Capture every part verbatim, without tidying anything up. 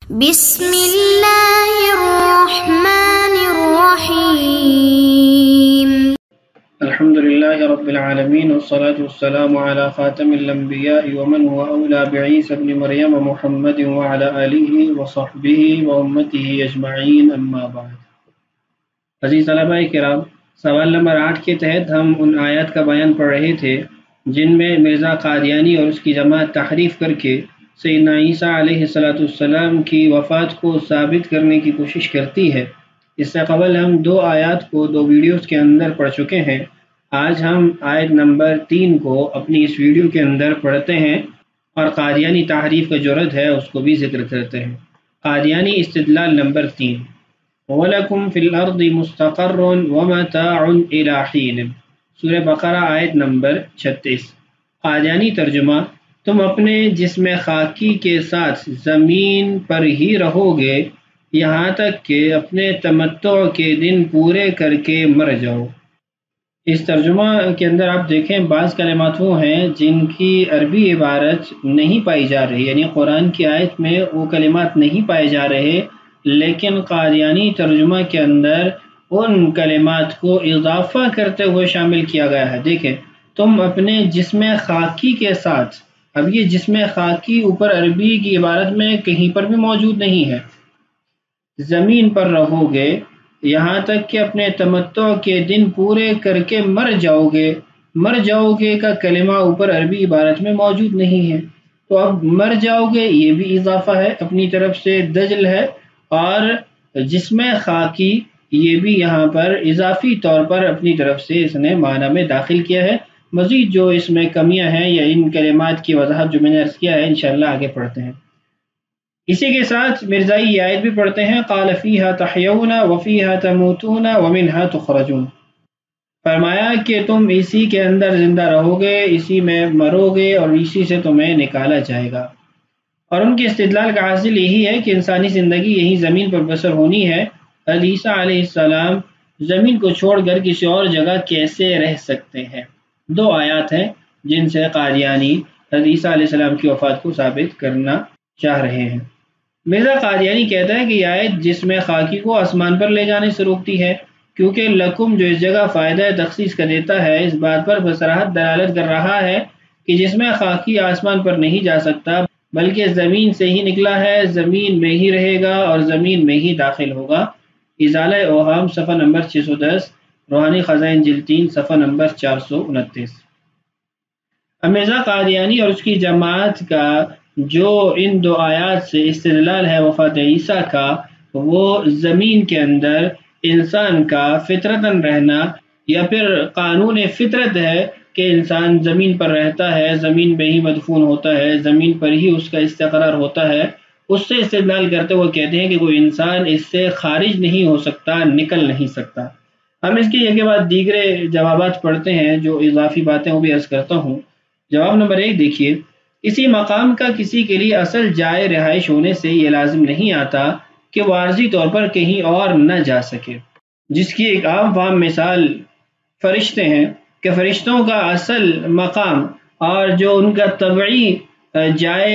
بسم اللہ الرحمن الرحیم الحمد للہ رب العالمین والصلاة والسلام علی خاتم الانبیاء ومن هو اولا بعیسی ابن مریم محمد وعلی آلہ وصحبہ وامتہ اجمعین اما بعد۔ عزیز طلبہ کرام، سوال نمبر آٹھ کے تحت ہم ان آیات کا بیان پڑھ رہے تھے جن میں مرزا قادیانی اور اس کی جماعت تحریف کر کے سیدنا عیسیٰ علیہ الصلاۃ والسلام کی وفات کو ثابت کرنے کی کوشش کرتی ہے۔ اس سے قبل ہم دو آیات کو دو ویڈیوز کے اندر پڑھ چکے ہیں۔ آج ہم آیت نمبر تین کو اپنی اس ویڈیو کے اندر پڑھتے ہیں اور قادیانی تحریف کا جو رد ہے اس کو بھی ذکر کرتے ہیں۔ قادیانی استدلال نمبر تین، وَلَكُمْ فِي الْأَرْضِ مُسْتَقَرٌّ وَمَتَاعٌ إِلَىٰ حِينٍ، سورہ بقرہ آیت نمبر چھتیس۔ قادیانی ترجمہ: تم اپنے جسم خاکی کے ساتھ زمین پر ہی رہو گے یہاں تک کہ اپنے تمتع کے دن پورے کر کے مر جاؤ۔ اس ترجمہ کے اندر آپ دیکھیں بعض کلمات وہ ہیں جن کی عربی عبارت نہیں پائی جا رہی، یعنی قرآن کی آیت میں وہ کلمات نہیں پائے جا رہے، لیکن قادیانی ترجمہ کے اندر ان کلمات کو اضافہ کرتے ہوئے شامل کیا گیا ہے۔ دیکھیں، تم اپنے جسم خاکی کے ساتھ، اب یہ جسم خاکی اوپر عربی کی عبارت میں کہیں پر بھی موجود نہیں ہے، زمین پر رہو گے یہاں تک کہ اپنے تمتع کے دن پورے کر کے مر جاؤ گے۔ مر جاؤ گے کا کلمہ اوپر عربی عبارت میں موجود نہیں ہے، تو اب مر جاؤ گے یہ بھی اضافہ ہے اپنی طرف سے، دجل ہے، اور جسم خاکی یہ بھی یہاں پر اضافی طور پر اپنی طرف سے اس نے معنی میں داخل کیا ہے۔ مزید جو اس میں کمیاں ہیں یا ان کلمات کی وضاحت جو میں نے عرض کیا ہے انشاءاللہ آگے پڑھتے ہیں۔ اسی کے ساتھ مرزائی یہ آیت بھی پڑھتے ہیں، قال فیہا تحیون وفیہا تموتون ومنہا تخرجون، فرمایا کہ تم اسی کے اندر زندہ رہو گے، اسی میں مرو گے اور اسی سے تمہیں نکالا جائے گا۔ اور ان کے استدلال کا حاصل یہی ہے کہ انسانی زندگی یہی زمین پر بسر ہونی ہے۔ عیسیٰ علیہ السلام زمین کو چھوڑ کر کسی اور جگہ کیسے رہ سکتے ہیں؟ دو آیات ہیں جن سے قادیانی عیسیٰ علیہ السلام کی وفات کو ثابت کرنا چاہ رہے ہیں۔ مرزا قادیانی کہتا ہے کہ یہ آیت جسم خاکی کو آسمان پر لے جانے سے روکتی ہے، کیونکہ لکم جو اس جگہ فائدہ تخصیص کا دیتا ہے اس بات پر بصراحت دلالت کر رہا ہے کہ جسم خاکی آسمان پر نہیں جا سکتا بلکہ زمین سے ہی نکلا ہے، زمین میں ہی رہے گا اور زمین میں ہی داخل ہوگا۔ ازالہ اوہام صفحہ نمبر چھ سو دس، روحانی خزائن جلد تین صفحہ نمبر چار سو انتیس۔ مرزا قادیانی اور اس کی جماعت کا جو ان دو آیات سے استدلال ہے وفات عیسیٰ کا، وہ زمین کے اندر انسان کا فطرتاً رہنا یا پھر قانون فطرت ہے کہ انسان زمین پر رہتا ہے، زمین میں ہی مدفون ہوتا ہے، زمین پر ہی اس کا استقرار ہوتا ہے، اس سے استدلال کرتے وہ کہتے ہیں کہ کوئی انسان اس سے خارج نہیں ہو سکتا، نکل نہیں سکتا۔ ہم اس کی ایک کے بعد دیگرے جوابات پڑھتے ہیں، جو اضافی باتیں وہ بھی عرض کرتا ہوں۔ جواب نمبر ایک دیکھیے، کسی مقام کا کسی کے لیے اصل جائے رہائش ہونے سے یہ لازم نہیں آتا کہ وہ عارضی طور پر کہیں اور نہ جا سکے، جس کی ایک عام فہم مثال فرشتے ہیں کہ فرشتوں کا اصل مقام اور جو ان کا طبعی جائے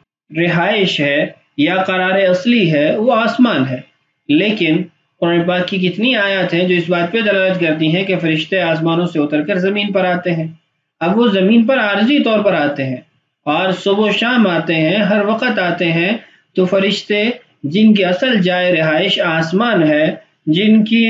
رہائش ہے یا قرار اصلی ہے وہ آسمان ہے، لیکن قرآن پاک کی کتنی آیات ہیں جو اس بات پہ دلالت کرتی ہیں کہ فرشتے آسمانوں سے اتر کر زمین پر آتے ہیں۔ اب وہ زمین پر عارضی طور پر آتے ہیں اور صبح و شام آتے ہیں، ہر وقت آتے ہیں، تو فرشتے جن کی اصل جائے رہائش آسمان ہے، جن کی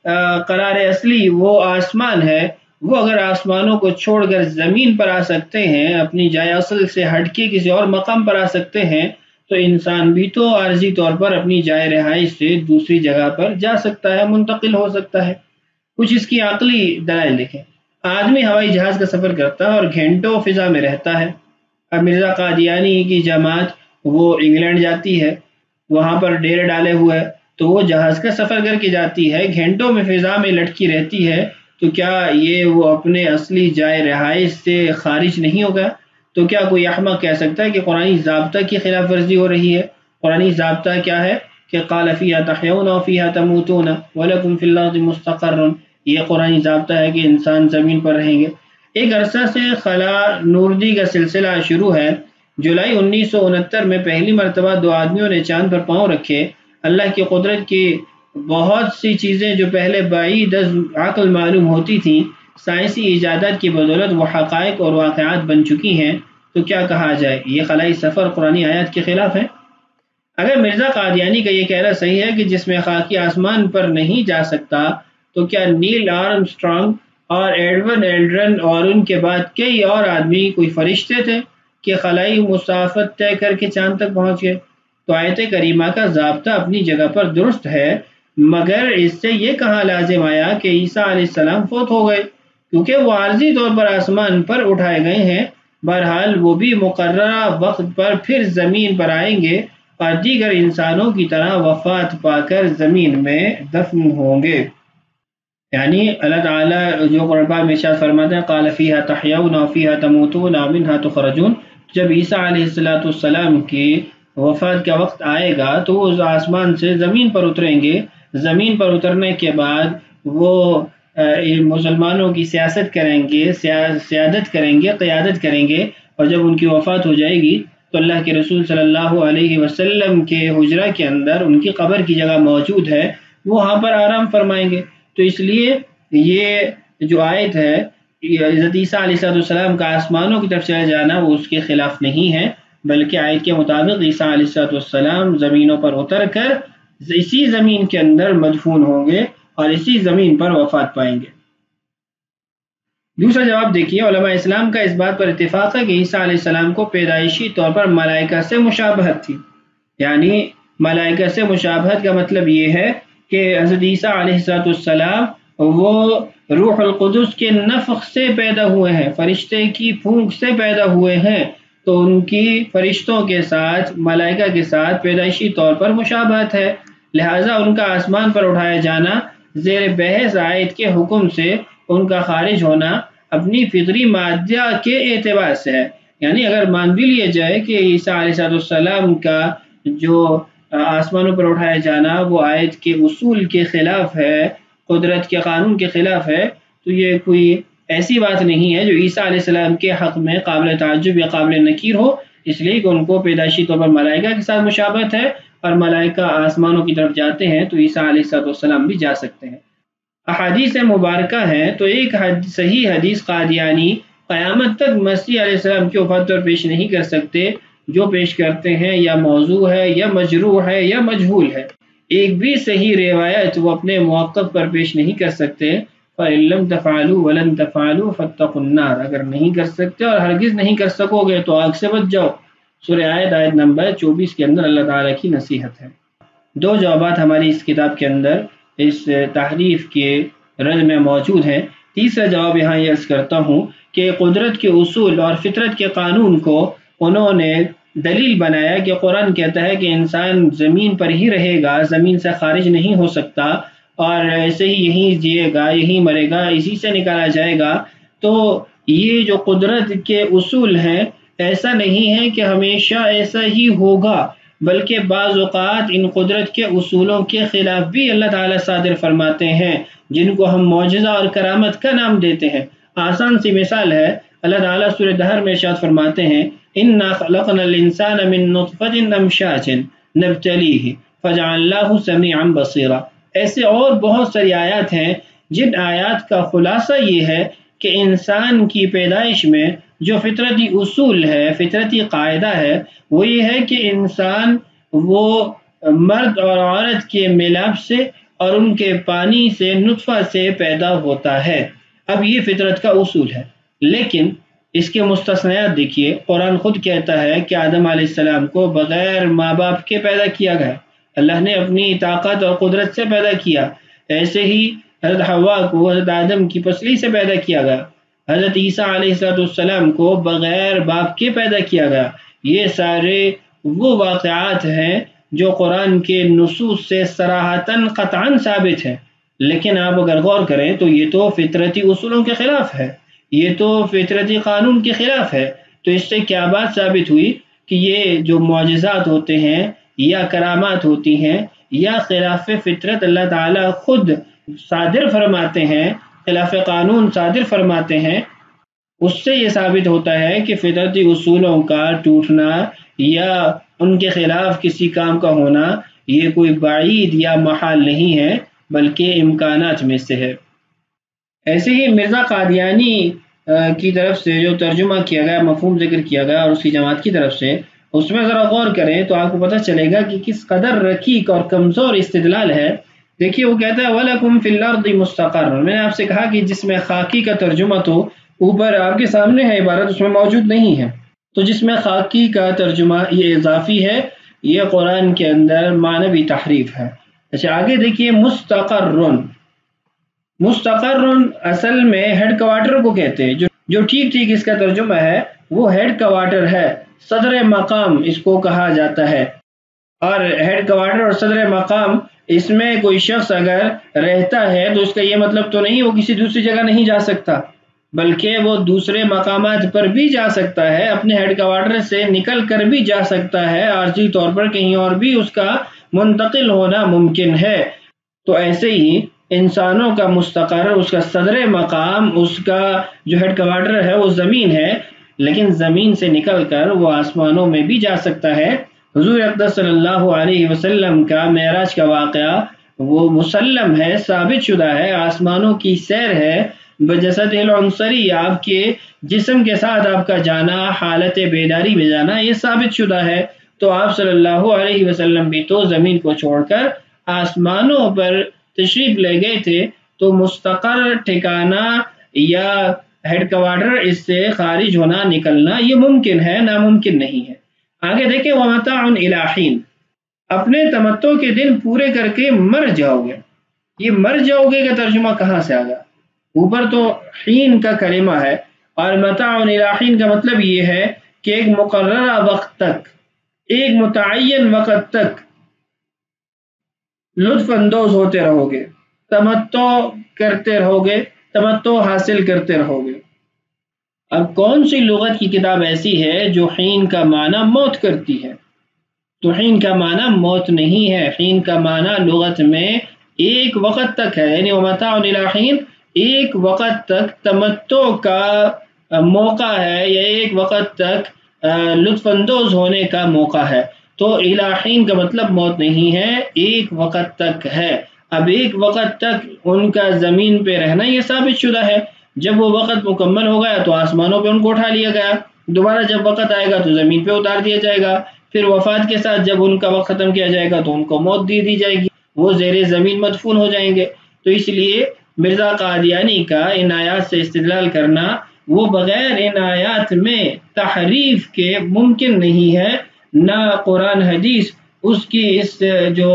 قرار اصلی وہ آسمان ہے، وہ اگر آسمانوں کو چھوڑ کر زمین پر آ سکتے ہیں، اپنی جائے اصل سے ہٹ کے کسی اور مقام پر آ سکتے ہیں، تو انسان بھی تو عارضی طور پر اپنی جائے رہائش سے دوسری جگہ پر جا سکتا ہے، منتقل ہو سکتا ہے۔ کچھ اس کی عقلی دلائل دیکھیں۔ آدمی ہوائی جہاز کا سفر کرتا ہے اور گھنٹوں فضا میں رہتا ہے۔ اب مرزا قادیانی کی جماعت وہ انگلینڈ جاتی ہے، وہاں پر ڈیرے ڈالے ہوئے، تو وہ جہاز کا سفر کر کے جاتی ہے، گھنٹوں میں فضا میں لٹکی رہتی ہے، تو کیا یہ وہ اپنے اصلی جائے رہائش سے خارج نہیں ہوگا؟ تو کیا کوئی احمق کہہ سکتا ہے کہ قرآنی ضابطہ کی خلاف ورزی ہو رہی ہے؟ قرآنی ضابطہ کیا ہے کہ قال فیہا تحیون وفیہا تموتون ولکم فی الارض مستقر، یہ قرآنی ضابطہ ہے کہ انسان زمین پر رہیں گے۔ ایک عرصہ سے خلا نوردی کا سلسلہ شروع ہے جولائی انیس سو انہتر میں پہلی مرتبہ دو آدمیوں نے چاند پر پاؤں رکھے۔ اللہ کی قدرت کی بہت سی چیزیں جو پہلے بعید از عقل معلوم ہوتی تھیں، سائنسی ایجادات کی بدولت وہ حقائق اور واقعات بن چکی ہیں۔ تو کیا کہا جائے، یہ خلائی سفر قرآنی آیات کے خلاف ہے؟ اگر مرزا قادیانی کا یہ کہنا صحیح ہے کہ جس میں خاکی آسمان پر نہیں جا سکتا، تو کیا نیل آرمسٹرانگ اور ایڈون ایلڈرن اور ان کے بعد کئی اور آدمی کوئی فرشتے تھے کہ خلائی مسافت طے کر کے چاند تک پہنچ گئے؟ تو آیت کریمہ کا ضابطہ اپنی جگہ پر درست ہے، مگر اس سے یہ کہاں لازم آیا کہ عیسیٰ علیہ السلام فوت ہو گئے، کیونکہ وہ عارضی طور پر آسمان پر اٹھائے گئے ہیں۔ بہرحال وہ بھی مقررہ وقت پر پھر زمین پر آئیں گے اور دیگر انسانوں کی طرح وفات پا کر زمین میں دفن ہوں گے۔ یعنی اللہ تعالیٰ جو قرآن پاک میں ارشاد فرماتے ہیں قال فیہا تحیون وفیہا تموتون ومنہا تخرجون، جب عیسیٰ علیہ السلام کی وفات کا وقت آئے گا تو وہ آسمان سے زمین پر اتریں گے، زمین پر اترنے کے بعد وہ مسلمانوں کی سیاست کریں گے، سیادت کریں گے، قیادت کریں گے، اور جب ان کی وفات ہو جائے گی تو اللہ کے رسول صلی اللہ علیہ وسلم کے حجرہ کے اندر ان کی قبر کی جگہ موجود ہے، وہ وہاں پر آرام فرمائیں گے۔ تو اس لیے یہ جو آیت ہے حضرت عیسیٰ علیہ السلام کا آسمانوں کی طرف چلے جانا وہ اس کے خلاف نہیں ہے، بلکہ آیت کے مطابق عیسیٰ علیہ السلام زمینوں پر اتر کر اسی زمین کے اندر مدفون ہوں گے اور اسی زمین پر وفات پائیں گے۔ دوسرا جواب دیکھیے، علماء اسلام کا اس بات پر اتفاق ہے کہ عیسیٰ علیہ السلام کو پیدائشی طور پر ملائکہ سے مشابہت تھی۔ یعنی ملائکہ سے مشابہت کا مطلب یہ ہے کہ حضرت عیسیٰ علیہ السلام وہ روح القدس کے نفخ سے پیدا ہوئے ہیں، فرشتے کی پھونک سے پیدا ہوئے ہیں، تو ان کی فرشتوں کے ساتھ، ملائکہ کے ساتھ پیدائشی طور پر مشابہت ہے، لہٰذا ان کا آسمان پر اٹھایا جانا زیر بحث آیت کے حکم سے ان کا خارج ہونا اپنی فطری مادہ کے اعتبار سے ہے۔ یعنی اگر مان بھی لیا جائے کہ عیسیٰ علیہ السلام کا جو آسمانوں پر اٹھایا جانا وہ آیت کے اصول کے خلاف ہے، قدرت کے قانون کے خلاف ہے، تو یہ کوئی ایسی بات نہیں ہے جو عیسیٰ علیہ السلام کے حق میں قابل تعجب یا قابل نکیر ہو، اس لیے کہ ان کو پیدائشی طور پر ملائکہ کے ساتھ مشابہت ہے، اور ملائکہ آسمانوں کی طرف جاتے ہیں تو عیسیٰ علیہ السلام بھی جا سکتے ہیں۔ احادیث مبارکہ ہیں، تو ایک صحیح حدیث قادیانی قیامت تک مسیح علیہ السلام کی وفات پر پیش نہیں کر سکتے، جو پیش کرتے ہیں یا موضوع ہے یا مجروح ہے یا مجہول ہے۔ ایک بھی صحیح روایت وہ اپنے موقف پر پیش نہیں کر سکتے۔ فَإِن لَمْ تَفْعَلُوا وَلَن تَفْعَلُوا فَاتَّقُوا النَّارَ، اگر نہیں کر سکتے اور ہرگز نہیں کر سکو گے تو آگ سے بچ جاؤ۔ سورہ آیت آیت نمبر چوبیس کے اندر اللہ تعالیٰ کی نصیحت ہے۔ دو جوابات ہماری اس کتاب کے اندر اس تحریف کے رد میں موجود ہیں۔ تیسرا جواب یہاں یہ عرض کرتا ہوں کہ قدرت کے اصول اور فطرت کے قانون کو انہوں نے دلیل بنایا کہ قرآن کہتا ہے کہ انسان زمین پر ہی رہے گا، زمین سے خارج نہیں ہو سکتا، اور ایسے ہی یہیں جیے گا، یہیں مرے گا، اسی سے نکالا جائے گا۔ تو یہ جو قدرت کے اصول ہیں، ایسا نہیں ہے کہ ہمیشہ ایسا ہی ہوگا، بلکہ بعض اوقات ان قدرت کے اصولوں کے خلاف بھی اللہ تعالیٰ صادر فرماتے ہیں، جن کو ہم معجزہ اور کرامت کا نام دیتے ہیں۔ آسان سی مثال ہے، اللہ تعالیٰ سورہ دہر میں ارشاد فرماتے ہیں اِنَّا خَلَقْنَا الْإِنسَانَ مِن نُطْفَةٍ أَمْشَاجٍ نَبْتَلِيهِ فَجَعَلْنَاهُ سَمِيعًا بَصِيرًا۔ ایسے اور بہت ساری آیات ہیں جن آیات کا خلاصہ یہ ہے کہ انسان کی پیدائش میں جو فطرتی اصول ہے، فطرتی قاعدہ ہے، وہ یہ ہے کہ انسان وہ مرد اور عورت کے ملاپ سے اور ان کے پانی سے، نطفہ سے پیدا ہوتا ہے۔ اب یہ فطرت کا اصول ہے، لیکن اس کے مستثنیات دیکھیے۔ قرآن خود کہتا ہے کہ آدم علیہ السلام کو بغیر ماں باپ کے پیدا کیا گیا، اللہ نے اپنی طاقت اور قدرت سے پیدا کیا۔ ایسے ہی حضرت حوا کو حضرت آدم کی پسلی سے پیدا کیا گیا۔ حضرت عیسیٰ علیہ السلام کو بغیر باپ کے پیدا کیا گیا۔ یہ سارے وہ واقعات ہیں جو قرآن کے نصوص سے صراحتاً قطعاً ثابت ہیں، لیکن آپ اگر غور کریں تو یہ تو فطرتی اصولوں کے خلاف ہے، یہ تو فطرتی قانون کے خلاف ہے۔ تو اس سے کیا بات ثابت ہوئی کہ یہ جو معجزات ہوتے ہیں یا کرامات ہوتی ہیں یا خلاف فطرت اللہ تعالیٰ خود صادر فرماتے ہیں، خلاف قانون صادر فرماتے ہیں، اس سے یہ ثابت ہوتا ہے کہ فطرتی اصولوں کا ٹوٹنا یا ان کے خلاف کسی کام کا ہونا یہ کوئی بعید یا محال نہیں ہے، بلکہ امکانات میں سے ہے۔ ایسے ہی مرزا قادیانی کی طرف سے جو ترجمہ کیا گیا، مفہوم ذکر کیا گیا اور اس کی جماعت کی طرف سے، اس میں ذرا غور کریں تو آپ کو پتہ چلے گا کہ کس قدر رقیق اور کمزور استدلال ہے۔ دیکھیے وہ کہتا ہے وَلَكُمْ فِي الْأَرْضِ مُسْتَقَرٌ، میں نے آپ سے کہا کہ جس میں خاکی کا ترجمہ تو اوپر آپ کے سامنے ہے عبارت، اس میں موجود نہیں ہے، تو جس میں خاکی کا ترجمہ یہ اضافی ہے، یہ قرآن کے اندر معنوی تحریف ہے۔ اچھا آگے دیکھیے مستقرن، مستقرن اصل میں ہیڈ کوارٹر کو کہتے ہیں، جو جو ٹھیک ٹھیک اس کا ترجمہ ہے وہ ہیڈ کوارٹر ہے، صدر مقام اس کو کہا جاتا ہے۔ اور ہیڈ کوارٹر اور صدر مقام اس میں کوئی شخص اگر رہتا ہے تو اس کا یہ مطلب تو نہیں وہ کسی دوسری جگہ نہیں جا سکتا، بلکہ وہ دوسرے مقامات پر بھی جا سکتا ہے، اپنے ہیڈ کوارٹر سے نکل کر بھی جا سکتا ہے، عارضی طور پر کہیں اور بھی اس کا منتقل ہونا ممکن ہے۔ تو ایسے ہی انسانوں کا مستقر، اس کا صدر مقام، اس کا جو ہیڈ کوارٹر ہے وہ زمین ہے، لیکن زمین سے نکل کر وہ آسمانوں میں بھی جا سکتا ہے۔ حضور اقدس صلی اللہ علیہ وسلم کا معراج کا واقعہ وہ مسلم ہے، ثابت شدہ ہے، آسمانوں کی سیر ہے، بجسد العنصری، آپ کے جسم کے ساتھ آپ کا جانا، حالت بیداری میں جانا، یہ ثابت شدہ ہے۔ تو آپ صلی اللہ علیہ وسلم بھی تو زمین کو چھوڑ کر آسمانوں پر تشریف لے گئے تھے، تو مستقر ٹھکانہ یا ہیڈ کوارٹر اس سے خارج ہونا، نکلنا یہ ممکن ہے، ناممکن نہیں ہے۔ آگے دیکھیں وَمَتَاعٌ إِلَىٰ حِينٍ، اپنے تمتع کے دن پورے کر کے مر جاؤ گے۔ یہ مر جاؤ گے کا ترجمہ کہاں سے آ گیا؟ اوپر تو حین کا کلمہ ہے، اور متاع الی حین کا مطلب یہ ہے کہ ایک مقررہ وقت تک، ایک متعین وقت تک لطف اندوز ہوتے رہو گے، تمتع کرتے رہو گے، تمتع حاصل کرتے رہو گے۔ اب کون سی لغت کی کتاب ایسی ہے جو حین کا معنی موت کرتی ہے؟ تو حین کا معنی موت نہیں ہے، حین کا معنی لغت میں ایک وقت تک ہے، یعنی ومتاع الی حین ایک وقت تک تمتع کا موقع ہے، یا ایک وقت تک لطف اندوز ہونے کا موقع ہے۔ تو الی حین کا مطلب موت نہیں ہے، ایک وقت تک ہے۔ اب ایک وقت تک ان کا زمین پہ رہنا یہ ثابت شدہ ہے، جب وہ وقت مکمل ہو گیا تو آسمانوں پہ ان کو اٹھا لیا گیا، دوبارہ جب وقت آئے گا تو زمین پہ اتار دیا جائے گا، پھر وفات کے ساتھ جب ان کا وقت ختم کیا جائے گا تو ان کو موت دے دی جائے گی، وہ زیر زمین مدفون ہو جائیں گے۔ تو اس لیے مرزا قادیانی کا ان آیات سے استدلال کرنا وہ بغیر ان آیات میں تحریف کے ممکن نہیں ہے، نہ قرآن حدیث اس کی اس جو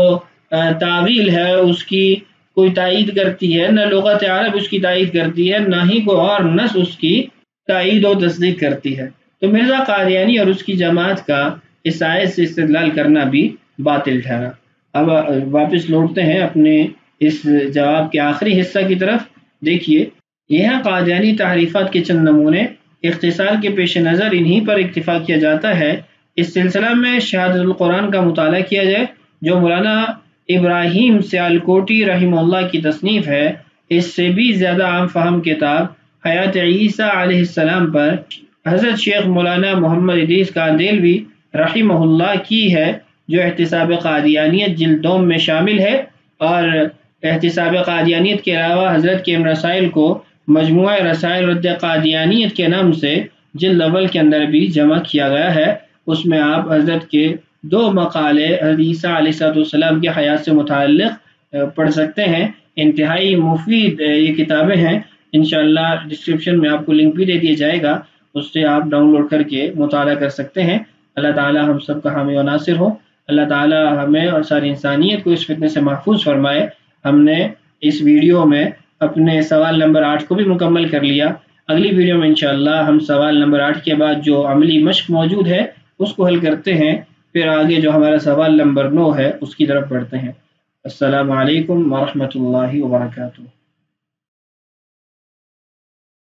تعویل ہے اس کی کوئی تائید کرتی ہے، نہ لغت عرب اس کی تائید کرتی ہے، نہ ہی کوئی اور نص اس کی تائید و تصدیق کرتی ہے۔ تو مرزا قادیانی اور اس کی جماعت کا اس آیت سے استدلال کرنا بھی باطل ٹھہرا۔ اب واپس لوٹتے ہیں اپنے اس جواب کے آخری حصہ کی طرف۔ دیکھیے یہاں قادیانی تحریفات کے چند نمونے، اختصار کے پیش نظر انہی پر اکتفا کیا جاتا ہے۔ اس سلسلہ میں شہادت القرآن کا مطالعہ کیا جائے، جو مولانا ابراہیم سیالکوٹی رحمہ اللہ کی تصنیف ہے۔ اس سے بھی زیادہ عام فہم کتاب حیات عیسیٰ علیہ السلام پر حضرت شیخ مولانا محمد ادریس کاندیلوی رحمہ اللہ کی ہے، جو احتساب قادیانیت جلد دوم میں شامل ہے، اور احتساب قادیانیت کے علاوہ حضرت کے ان رسائل کو مجموعہ رسائل رد قادیانیت کے نام سے جلد اول کے اندر بھی جمع کیا گیا ہے۔ اس میں آپ حضرت کے دو مقالے حضرت عیسیٰ علیہ السلام کی حیات سے متعلق پڑھ سکتے ہیں، انتہائی مفید یہ کتابیں ہیں۔ انشاءاللہ ڈسکرپشن میں آپ کو لنک بھی دے دیا جائے گا، اس سے آپ ڈاؤن لوڈ کر کے مطالعہ کر سکتے ہیں۔ اللہ تعالی ہم سب کا حامی و ناصر ہو، اللہ تعالی ہمیں اور ساری انسانیت کو اس فتنے سے محفوظ فرمائے۔ ہم نے اس ویڈیو میں اپنے سوال نمبر آٹھ کو بھی مکمل کر لیا۔ اگلی ویڈیو میں انشاءاللہ ہم سوال نمبر آٹھ کے بعد جو عملی مشق موجود ہے اس کو حل کرتے ہیں، پھر آگے جو ہمارا سوال نمبر نو ہے اس کی طرف بڑھتے ہیں۔ السلام علیکم ورحمۃ اللہ وبرکاتہ۔